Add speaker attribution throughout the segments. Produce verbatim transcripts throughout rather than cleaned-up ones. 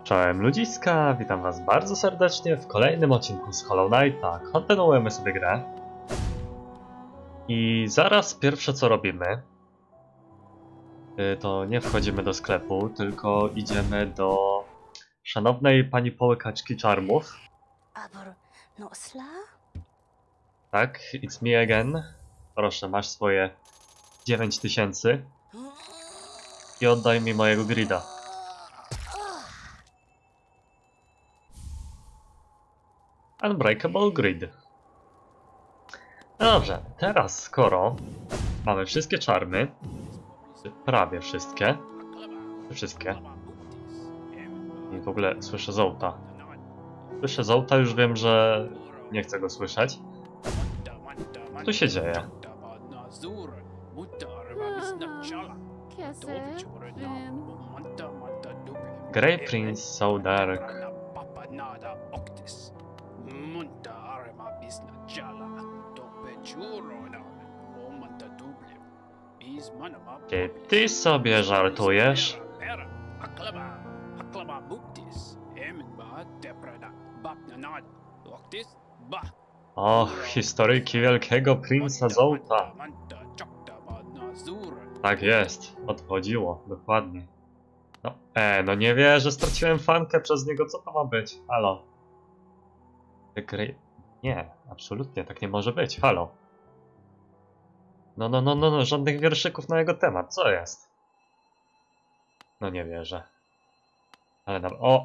Speaker 1: Czołem ludziska, witam was bardzo serdecznie w kolejnym odcinku z Hollow Knighta. Kontynuujemy sobie grę. I zaraz pierwsze co robimy, to nie wchodzimy do sklepu, tylko idziemy do szanownej pani połykaczki czarmów. Tak, it's me again. Proszę, masz swoje dziewięć tysięcy i oddaj mi mojego grida. Unbreakable Grid. No dobrze, teraz skoro mamy wszystkie czarmy, prawie wszystkie, wszystkie, i w ogóle słyszę Zolta. Słyszę Zolta, już wiem, że nie chcę go słyszeć. Co tu się dzieje? Grey Prince So Dark. Czy ty sobie żartujesz? O, historyjki wielkiego princa Zolta. Tak jest, odchodziło, dokładnie. No, e, no nie wierzę, straciłem fankę przez niego, co to ma być? Halo. Gry... Nie, absolutnie, tak nie może być, halo. No, no, no, no, no, żadnych wierszyków na jego temat, co jest? No nie wierzę. Ale dobra, o!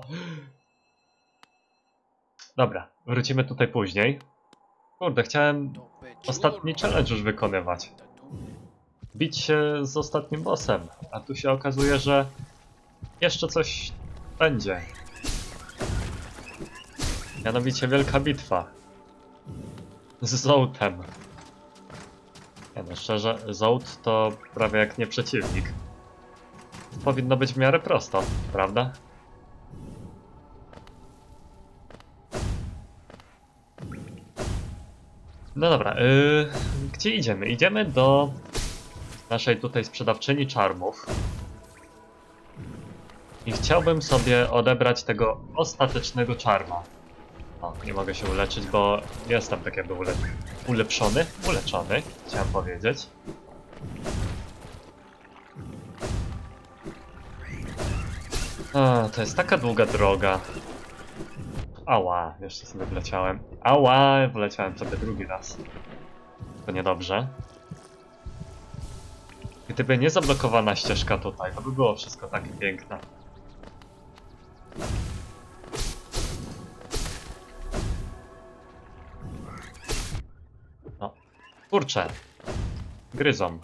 Speaker 1: Dobra, wrócimy tutaj później. Kurde, chciałem ostatni challenge już wykonywać. Bić się z ostatnim bossem, a tu się okazuje, że jeszcze coś będzie. Mianowicie wielka bitwa. Z Zoltem. Nie no, szczerze, Zolt to prawie jak nie przeciwnik. Powinno być w miarę prosto, prawda? No dobra, yy, gdzie idziemy? Idziemy do naszej tutaj sprzedawczyni czarmów. I chciałbym sobie odebrać tego ostatecznego czarma. O, nie mogę się uleczyć, bo jestem tak jakby ule ulepszony, uleczony, chciałem powiedzieć. O, to jest taka długa droga. Ała, jeszcze sobie wleciałem. Ała, wleciałem sobie drugi raz. To niedobrze. Gdyby nie zablokowana ścieżka tutaj, to by było wszystko takie piękne. No, kurczę. Gryzą.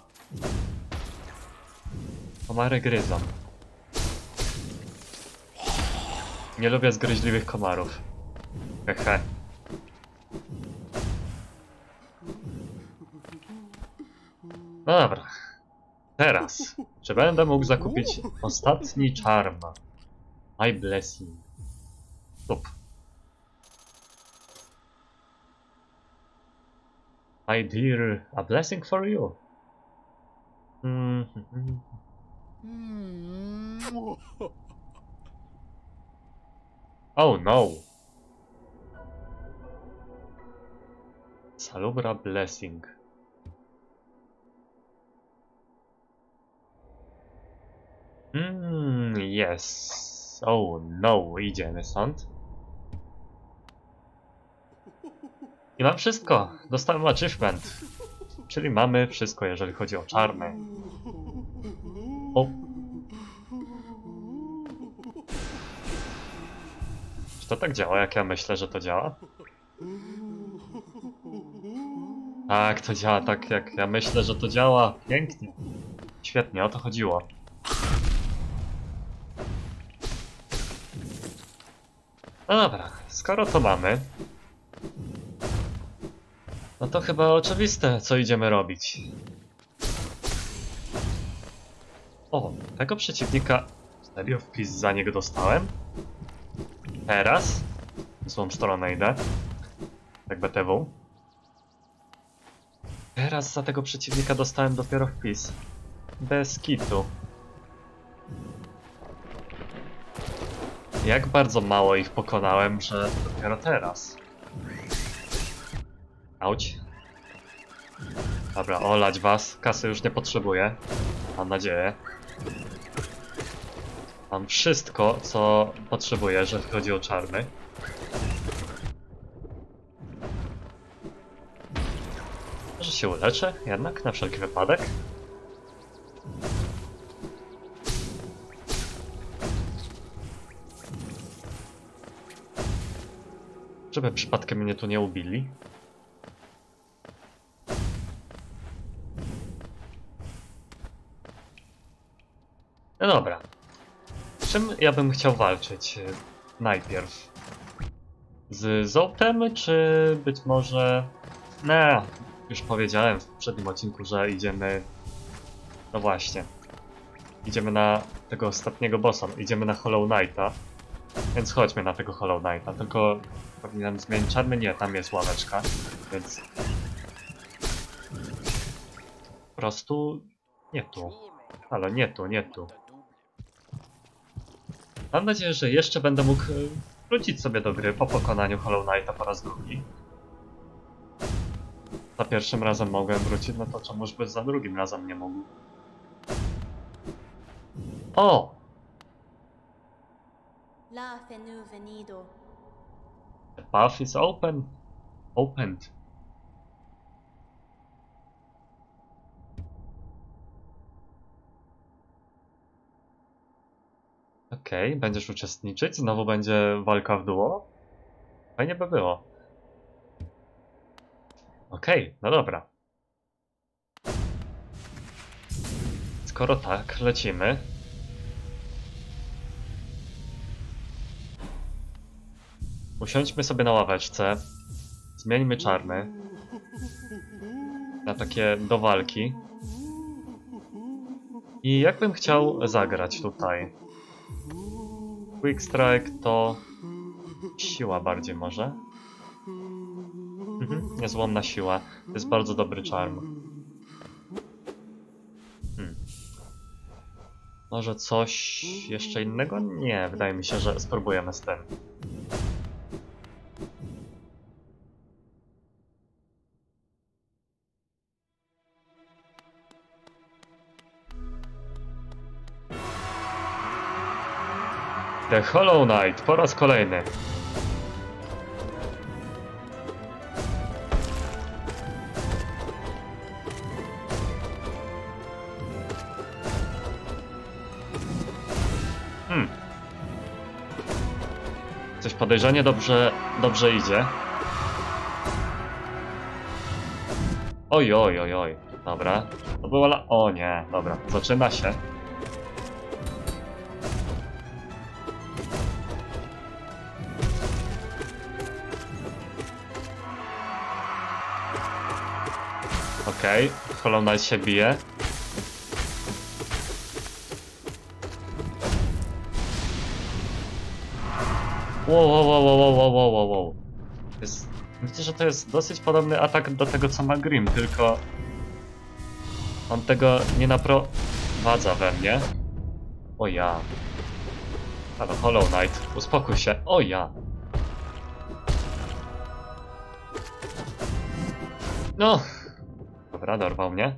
Speaker 1: Komary gryzą. Nie lubię zgryźliwych komarów. Hehe. No dobra. Teraz. Czy będę mógł zakupić ostatni czarm? My blessing. Stop. My dear, a blessing for you. Mm -hmm. Oh no. Salubra blessing. Mmm, yes. Oh no, idziemy stąd. I mam wszystko. Dostałem achievement. Czyli mamy wszystko, jeżeli chodzi o czarny. O. Czy to tak działa, jak ja myślę, że to działa? Tak, to działa tak, jak ja myślę, że to działa. Pięknie. Świetnie, o to chodziło. No dobra, skoro to mamy, no to chyba oczywiste, co idziemy robić. O, tego przeciwnika... Serio wpis za niego dostałem? Teraz? W złą stronę idę. Tak B T W. Teraz za tego przeciwnika dostałem dopiero wpis. Bez kitu. Jak bardzo mało ich pokonałem, że dopiero teraz. Auć. Dobra, olać was. Kasy już nie potrzebuję. Mam nadzieję. Mam wszystko, co potrzebuję, jeżeli chodzi o czarny. Może się uleczę jednak, na wszelki wypadek. Żeby przypadkiem mnie tu nie ubili. No dobra. Czym ja bym chciał walczyć najpierw? Z Zoltem, czy być może... No, już powiedziałem w poprzednim odcinku, że idziemy... No właśnie. Idziemy na tego ostatniego bossa, idziemy na Hollow Knighta. Więc chodźmy na tego Hollow Knighta, tylko powinienem zmienić czarny? Nie, tam jest ławeczka, więc... Po prostu... Nie tu. Ale nie tu, nie tu. Mam nadzieję, że jeszcze będę mógł wrócić sobie do gry po pokonaniu Hollow Knighta po raz drugi. Za pierwszym razem mogłem wrócić, no to czemuż by za drugim razem nie mógł. O! The path is open. Opened. Okej, okay, będziesz uczestniczyć? Znowu będzie walka w duo? Fajnie by było. Okej, okay, no dobra. Skoro tak, lecimy. Usiądźmy sobie na ławeczce. Zmieńmy czarny. Na takie do walki. I jakbym chciał zagrać tutaj? Quick Strike to... siła bardziej może. Mhm, niezłomna siła. To jest bardzo dobry charm. Hmm. Może coś jeszcze innego? Nie, wydaje mi się, że spróbujemy z tym. The Hollow Knight po raz kolejny. Hmm. Coś podejrzanie dobrze, dobrze idzie. Oj, oj, oj, oj. Dobra. To była la... O nie, dobra. Zaczyna się. Okej, okay. Hollow Knight się bije. Wow, wow, wow, wow, wow, wow, wow, wow. Jest... Myślę, że to jest dosyć podobny atak do tego, co ma Grim, tylko... On tego nie naprowadza we mnie. O ja. Ale Hollow Knight, uspokój się. O ja. No. Dobra, dorwał mnie.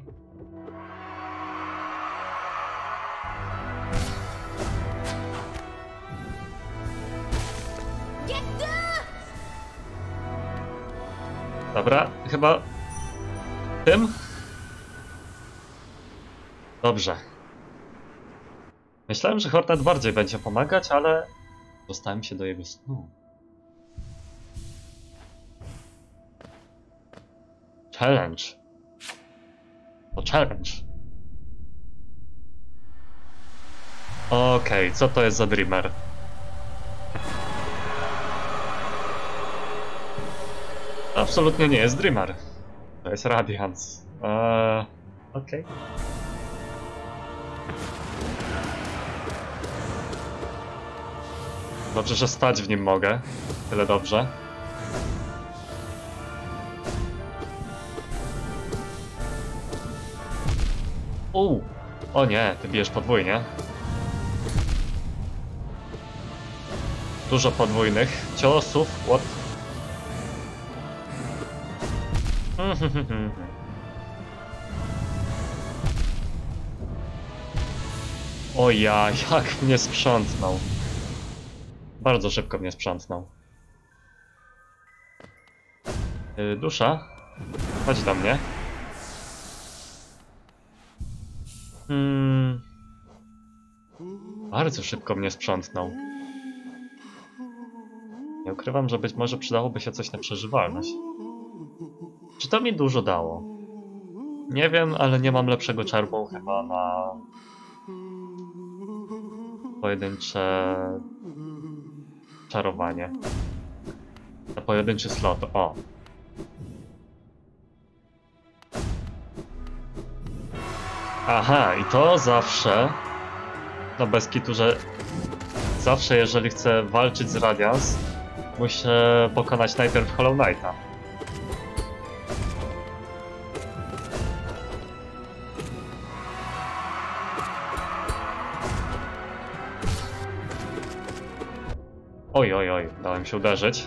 Speaker 1: Dobra, chyba tym? Dobrze. Myślałem, że Hornet bardziej będzie pomagać, ale dostałem się do jego snu. Challenge. To challenge. Okej, okay, co to jest za Dreamer? Absolutnie nie jest Dreamer. To jest Radiance. Eee, Okej. Okay. Dobrze, że stać w nim mogę. Tyle dobrze. Uuu. O nie, ty bijesz podwójnie. dużo podwójnych ciosów. What? O ja, jak mnie sprzątnął. Bardzo szybko mnie sprzątnął. Yy, dusza, chodź do mnie. Hmm. Bardzo szybko mnie sprzątnął. Nie ukrywam, że być może przydałoby się coś na przeżywalność. Czy to mi dużo dało? Nie wiem, ale nie mam lepszego czarmu chyba na pojedyncze czarowanie. Na pojedynczy slot, o. Aha, i to zawsze, no bez kitu, że zawsze jeżeli chcę walczyć z Radiance, muszę pokonać najpierw Hollow Knighta. Oj, oj, oj, dałem się uderzyć.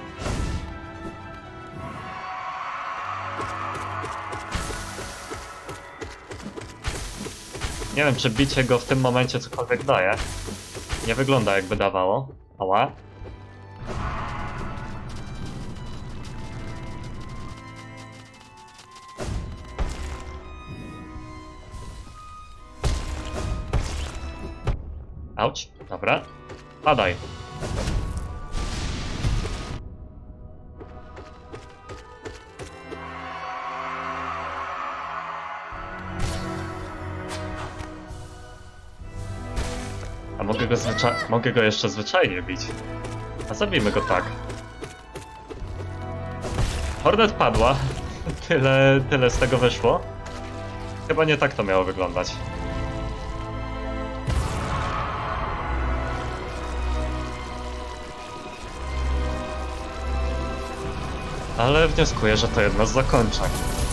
Speaker 1: Nie wiem, czy bicie go w tym momencie cokolwiek daje. Nie wygląda, jakby dawało. Ała. Auć, dobra. Padaj. A mogę go zwycza... mogę go jeszcze zwyczajnie bić. A zabijmy go tak. Hornet padła. Tyle, tyle z tego wyszło. Chyba nie tak to miało wyglądać. Ale wnioskuję, że to jedno z zakończeń.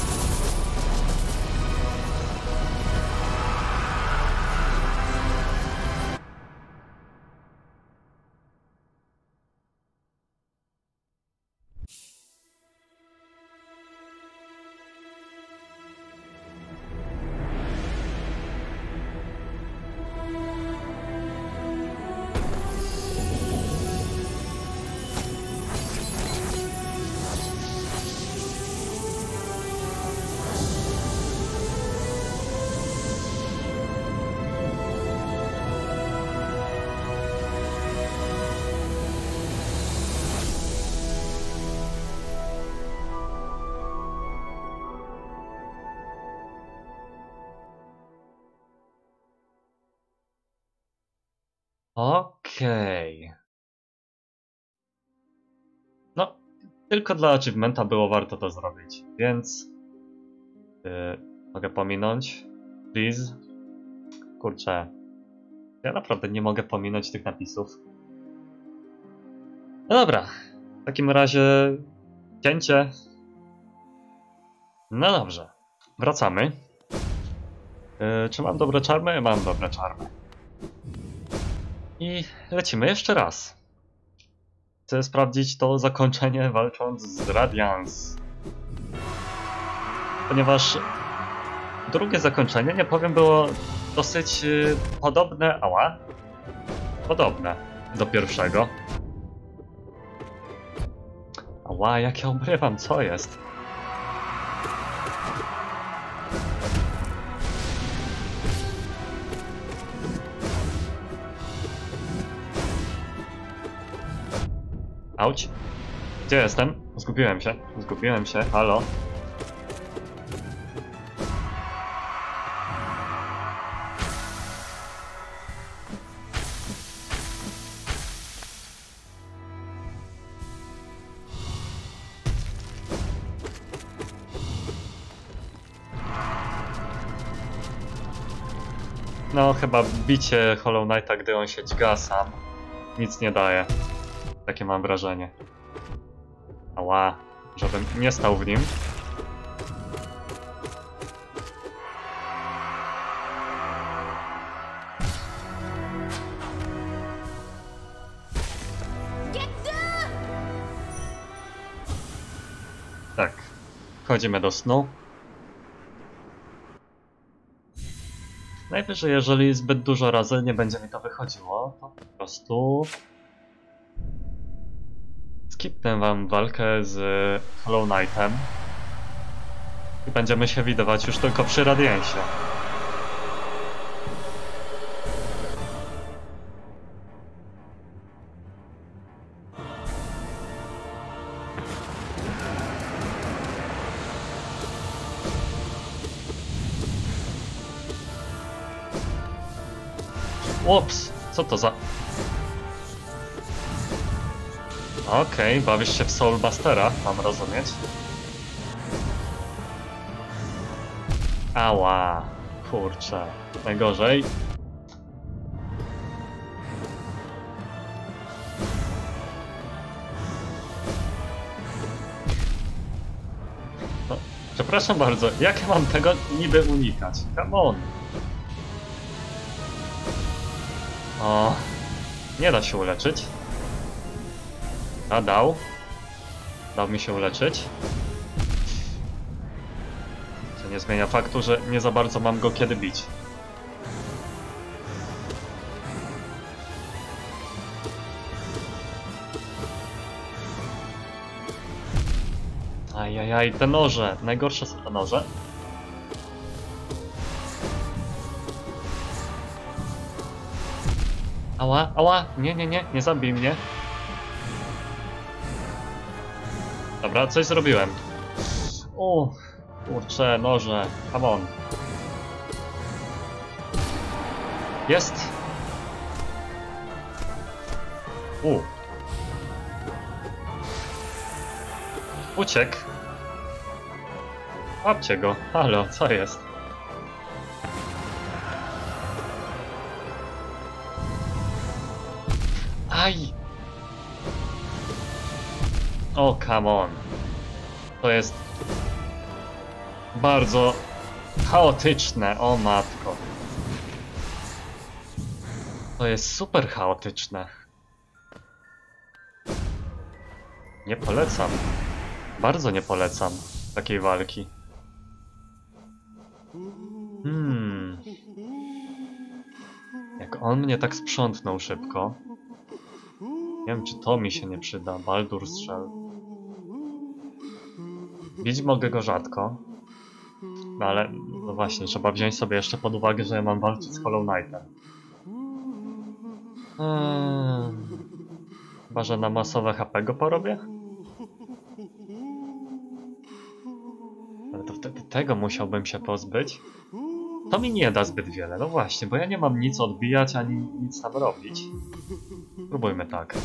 Speaker 1: Okej. Okay. No, tylko dla achievementa było warto to zrobić, więc... Yy, mogę pominąć? Please? Kurczę. Ja naprawdę nie mogę pominąć tych napisów. No dobra. W takim razie... Cięcie. No dobrze. Wracamy. Yy, czy mam dobre czarmy? Mam dobre czarmy. I lecimy jeszcze raz. Chcę sprawdzić to zakończenie walcząc z Radiance. Ponieważ drugie zakończenie, nie powiem, było dosyć yy, podobne, ała, podobne do pierwszego. Ała, jak ja obrywam, co jest? Auć. Gdzie jestem? Zgubiłem się. Zgubiłem się. Halo. No, chyba bicie Hollow Knighta, gdy on się dźga sam, nic nie daje. Takie mam wrażenie. Ała, żebym nie stał w nim. Wchodzimy do snu. Najwyżej, jeżeli zbyt dużo razy nie będzie mi to wychodziło, to po prostu skipnę wam walkę z Hollow Knightem i będziemy się widywać już tylko przy Radiancie. Ups, co to za... Okej, okay, bawisz się w Soulbustera, mam rozumieć. Ała, kurczę, najgorzej. No, przepraszam bardzo, jak ja mam tego niby unikać? Come on. O, nie da się uleczyć. A dał. Dał mi się uleczyć. Co nie zmienia faktu, że nie za bardzo mam go kiedy bić. Ajajaj, te noże. Najgorsze są te noże. Ała, ała, nie, nie, nie, nie zabij mnie. Dobra, coś zrobiłem. O, kurczę, noże, come on. Jest. U. Uciekł. Łapcie go, halo, co jest? Aj! O, come on. To jest bardzo chaotyczne, o matko. To jest super chaotyczne. Nie polecam. Bardzo nie polecam takiej walki. Hmm. Jak on mnie tak sprzątnął szybko. Nie wiem, czy to mi się nie przyda. Baldur strzel. Bić mogę go rzadko. No ale, no właśnie, trzeba wziąć sobie jeszcze pod uwagę, że ja mam walczyć z Hollow Knightem. Eee, chyba, że na masowe H P go porobię? Ale to wtedy tego musiałbym się pozbyć. To mi nie da zbyt wiele, no właśnie, bo ja nie mam nic odbijać, ani nic tam robić. Spróbujmy tak.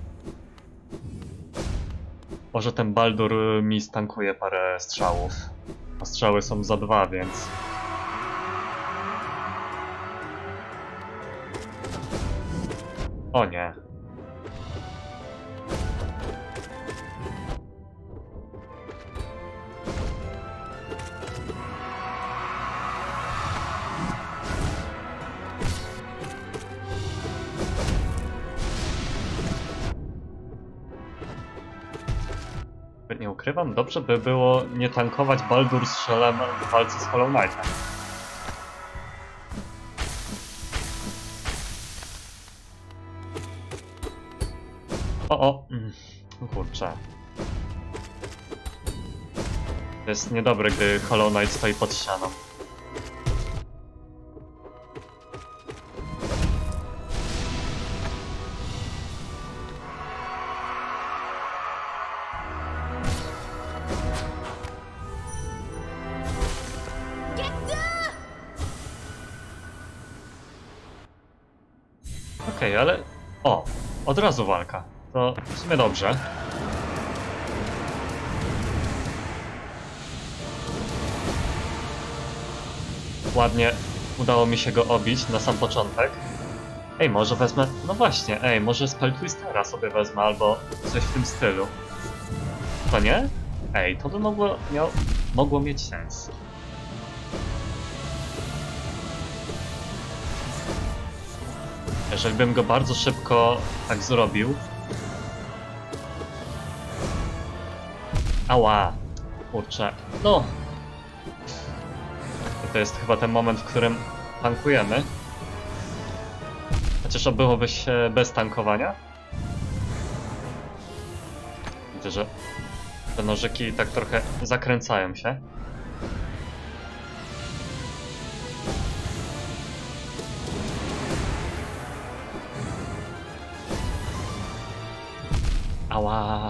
Speaker 1: Może ten Baldur mi stankuje parę strzałów. A strzały są za dwa, więc... O nie. Nie ukrywam, dobrze by było nie tankować Baldur strzelem w walce z Hollow Knightem. O, o! Mm, kurczę. To jest niedobre, gdy Hollow Knight stoi pod ścianą. Okej, okay, ale... O! Od razu walka. To w sumie dobrze. Ładnie udało mi się go obić na sam początek. Ej, może wezmę... No właśnie, ej, może Spell Twistera sobie wezmę, albo coś w tym stylu. To nie? Ej, to by mogło, miał, mogło mieć sens. Jeżeli bym go bardzo szybko tak zrobił... Ała! Kurczę, no! I to jest chyba ten moment, w którym tankujemy. Chociaż byłoby się bez tankowania. Widzę, że te nożyki tak trochę zakręcają się. Ała!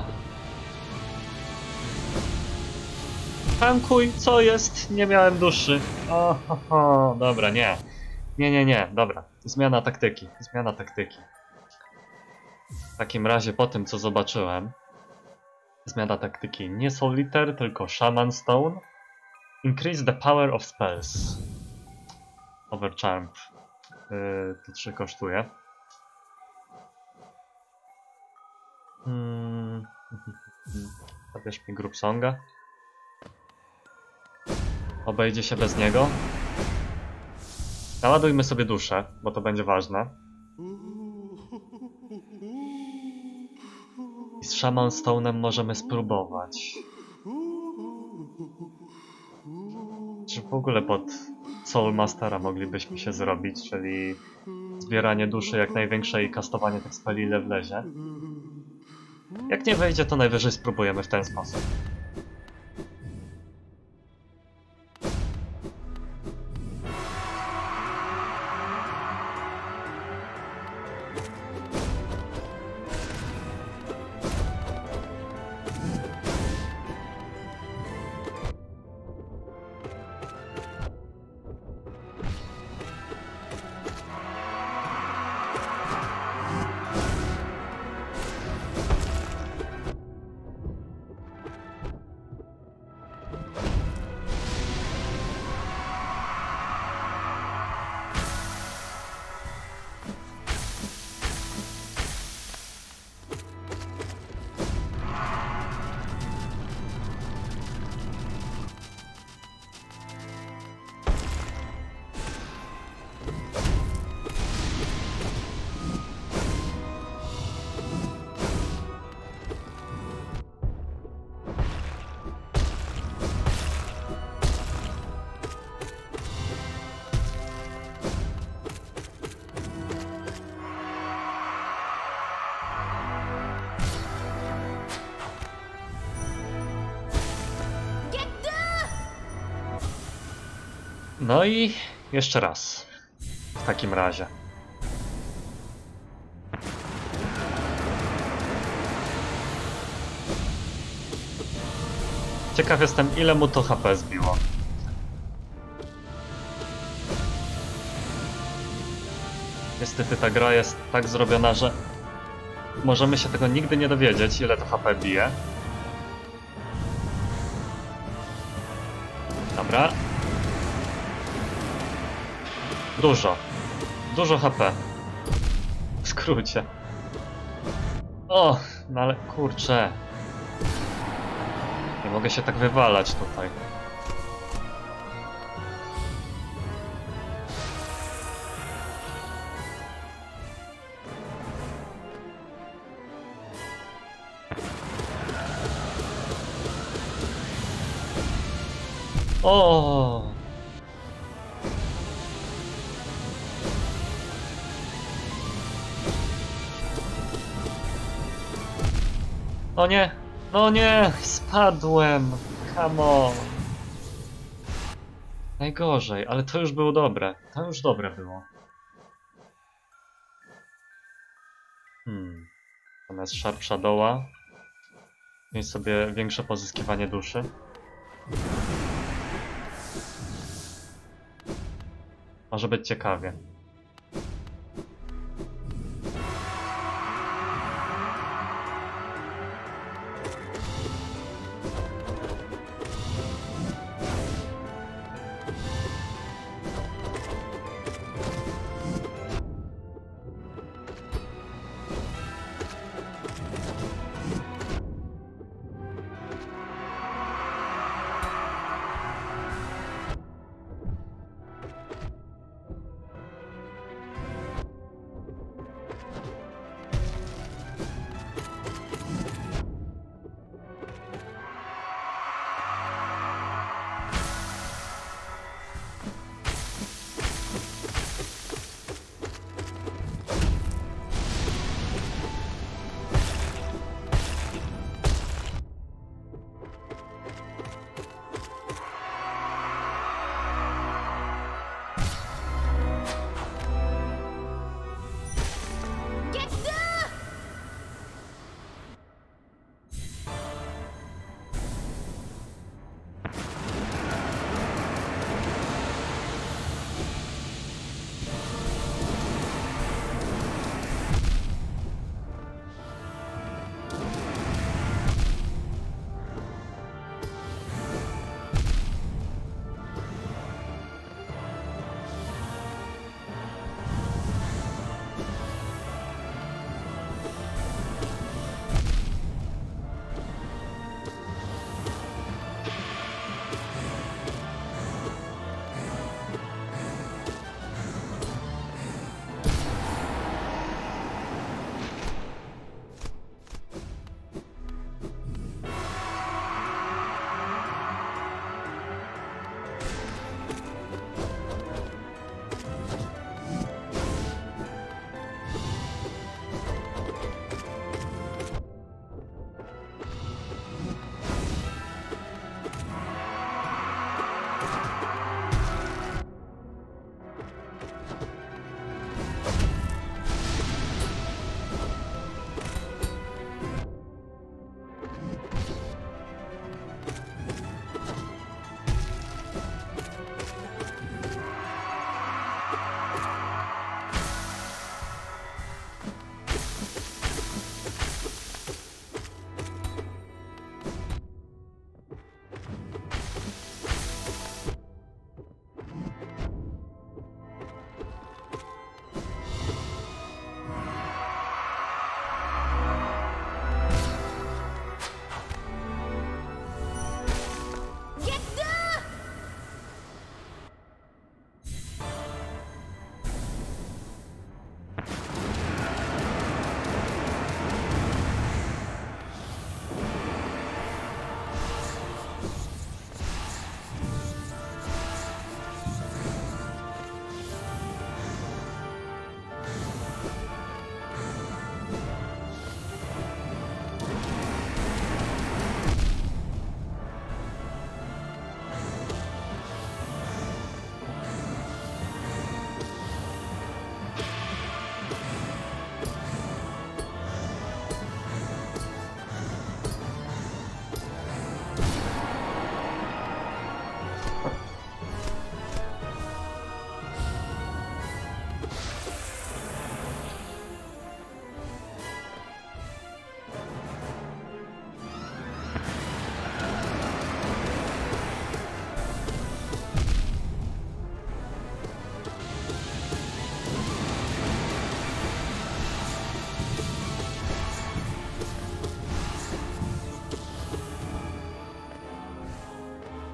Speaker 1: Tankuj, co jest? Nie miałem duszy. O, ho, ho. Dobra, nie. Nie, nie, nie, dobra. Zmiana taktyki, zmiana taktyki. W takim razie po tym, co zobaczyłem, zmiana taktyki. Nie Solitaire, tylko Shaman Stone. Increase the power of spells. Overcharm. Yy, to trzy kosztuje. Hmm. Zabierz mi Group Songa. Obejdzie się bez niego. Naładujmy sobie duszę, bo to będzie ważne. I z Shaman Stone'em możemy spróbować. Czy w ogóle pod Soul Mastera moglibyśmy się zrobić, czyli zbieranie duszy jak największej i kastowanie tych speli ile wlezie. Jak nie wejdzie, to najwyżej spróbujemy w ten sposób. No i jeszcze raz. W takim razie. Ciekaw jestem, ile mu to H P zbiło. Niestety ta gra jest tak zrobiona, że możemy się tego nigdy nie dowiedzieć, ile to H P bije. Dobra. Dużo. Dużo H P. W skrócie. O, no ale kurczę. Nie mogę się tak wywalać tutaj. O! O nie! No nie! Spadłem! Come on! Najgorzej, ale to już było dobre. To już dobre było. Hmm. Zamiast Sharp Shadow'a mieć sobie większe pozyskiwanie duszy. Może być ciekawie.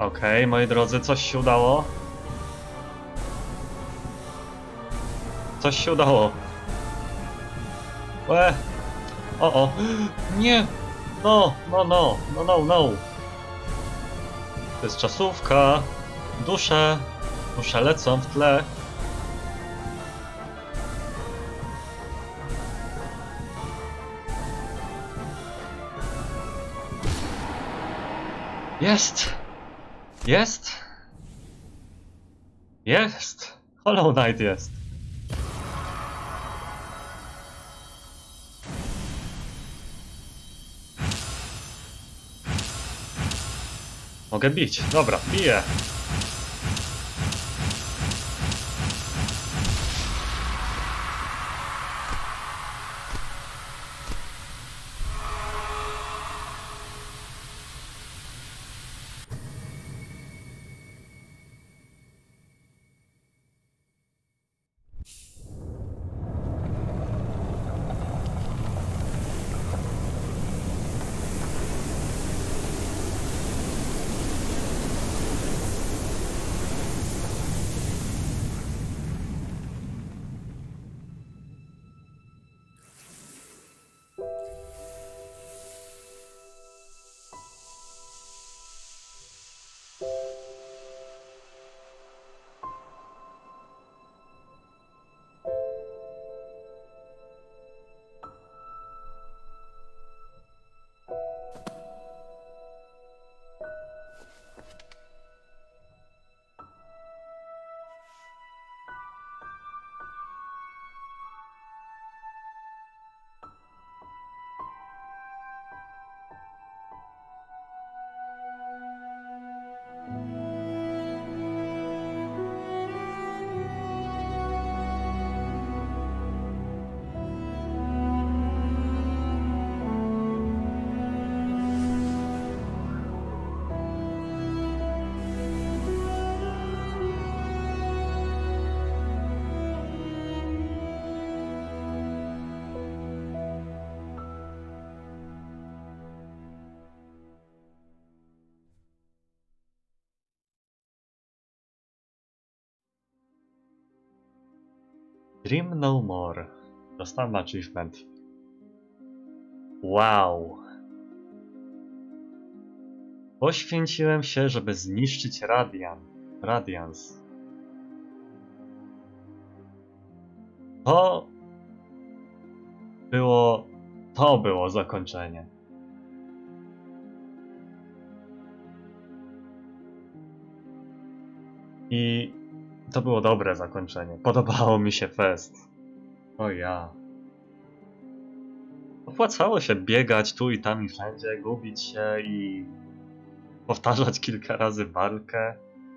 Speaker 1: Okej, okay, moi drodzy, coś się udało. Coś się udało. Łe. O, o. Nie. No, no, no, no, no, no. To jest czasówka. Dusze. Dusze lecą w tle. Jest. Jest. Jest. Hollow Knight jest. Mogę bić. Dobra, biję. Dream No More. Dostałem achievement. Wow. Poświęciłem się, żeby zniszczyć Radian. Radiance. To było... To było zakończenie. I to było dobre zakończenie. Podobało mi się fest. O ja. Opłacało się biegać tu i tam i wszędzie, gubić się i powtarzać kilka razy walkę.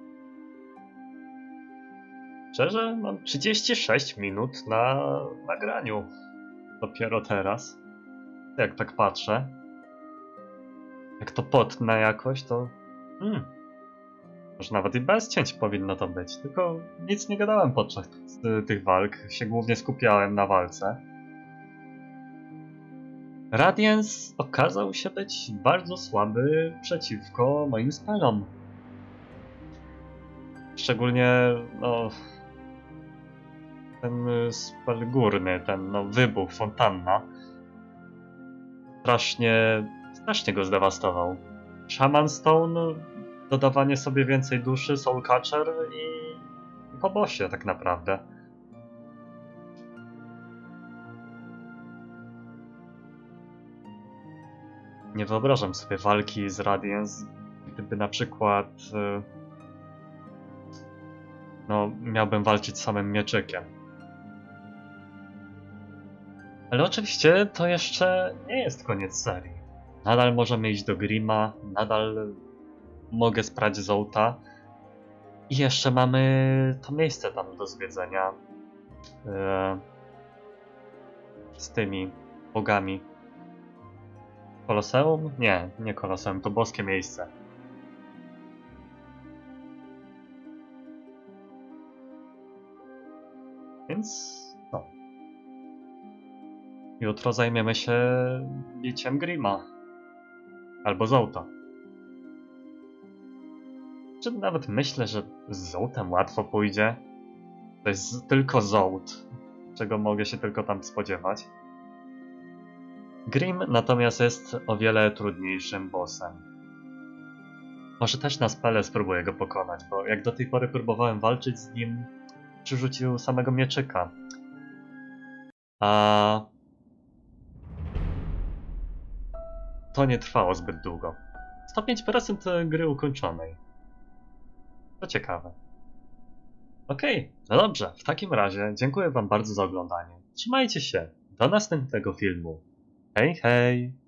Speaker 1: Szczerze, mam trzydzieści sześć minut na nagraniu. Dopiero teraz. Jak tak patrzę. Jak to potnę jakoś, to... Hmm. Może nawet i bez cięć powinno to być. Tylko nic nie gadałem podczas tych walk. Się głównie skupiałem na walce. Radiance okazał się być bardzo słaby przeciwko moim spellom. Szczególnie, no... ten spell górny, ten no, wybuch, fontanna. Strasznie, strasznie go zdewastował. Shaman Stone, dodawanie sobie więcej duszy, Soul Catcher i po bossie tak naprawdę. Nie wyobrażam sobie walki z Radiance, gdyby na przykład no, miałbym walczyć samym mieczykiem. Ale oczywiście to jeszcze nie jest koniec serii. Nadal możemy iść do Grima, nadal mogę sprać Zolta. I jeszcze mamy to miejsce tam do zwiedzenia yy, z tymi bogami. Koloseum? Nie, nie Koloseum, to boskie miejsce. Więc no. Jutro zajmiemy się biciem Grima. Albo Zolta. Czy nawet myślę, że z Zołtem łatwo pójdzie. To jest tylko Zołt, czego mogę się tylko tam spodziewać. Grim natomiast jest o wiele trudniejszym bossem. Może też na spele spróbuję go pokonać, bo jak do tej pory próbowałem walczyć z nim, przyrzucił samego mieczyka. A to nie trwało zbyt długo. sto pięć procent gry ukończonej. To ciekawe. Okej, okay, no dobrze, w takim razie dziękuję wam bardzo za oglądanie. Trzymajcie się, do następnego filmu. Hej, hej!